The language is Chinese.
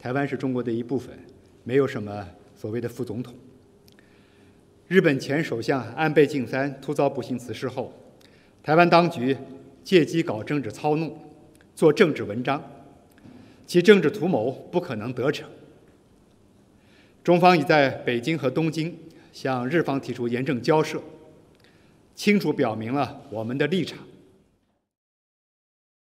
台湾是中国的一部分，没有什么所谓的副总统。日本前首相安倍晋三突遭不幸辞世后，台湾当局借机搞政治操弄，做政治文章，其政治图谋不可能得逞。中方已在北京和东京向日方提出严正交涉，清楚表明了我们的立场。